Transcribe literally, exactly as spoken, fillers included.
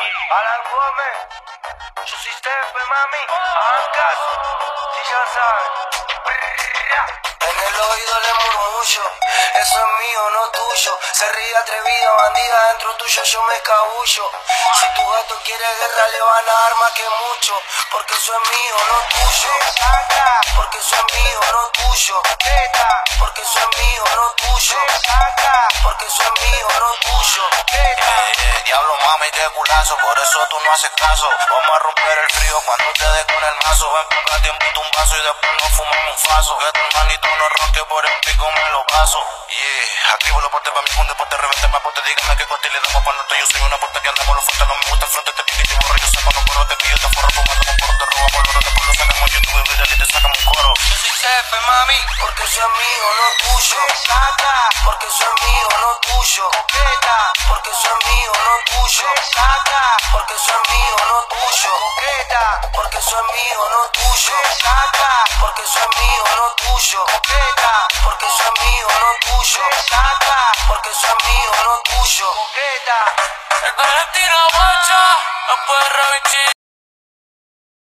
Alan Gómez, yo soy Stefe, mami. Ancas, si ya saben. En el oído le murmullo, eso es mío, no tuyo. Se ríe atrevido, bandida, dentro tuyo yo me escabullo. Si tu gato quiere guerra le van a dar más que mucho. Porque eso es mío, no tuyo. Porque eso es mío, no tuyo. Porque eso es mío, no tuyo. Porque eso es mío, no tuyo. Eh, eh, diablo mami, qué culazo, por eso tú no haces caso. Vamos a romper el frío cuando te dé con el mazo. Ven pa' acá, te invito un vaso y después nos fumamos un faso. Que tu hermanito no ronque por el pico, me lo paso. Yeah, activo los portes pa' mi funde, porte revente más porte. Dígame qué corte le damos pa' norte. Yo soy una puerta que andamos los fuertes, no me gusta el fronte. Te pique y te borro, yo saco, no corro, te pillo, te forro, fumando con porro, te robamos el oro, después lo sacamos YouTube, viral y te sacamos un coro. Yo soy Stefe, mami, porque eso es mío, no tuyo. Porque eso es mío, no tuyo. Porque eso es mío, no tuyo. Porque eso es mío, no tuyo. Porque eso es mío, no tuyo. Porque eso es mío, no tuyo. Porque eso es mío, no tuyo. Porque eso es mío, no tuyo. El Valentino Bocha, no puede revichir.